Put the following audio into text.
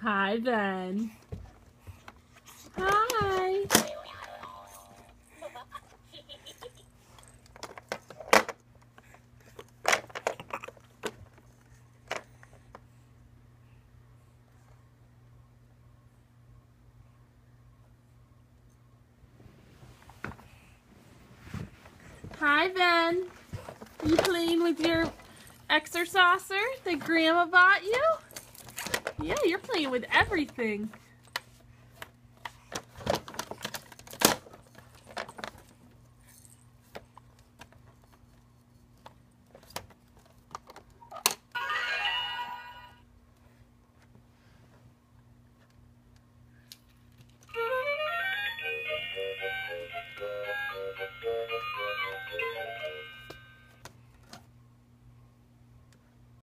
Hi, Ben. Hi. Hi, Ben. You playing with your exersaucer that Grandma bought you? Yeah, you're playing with everything.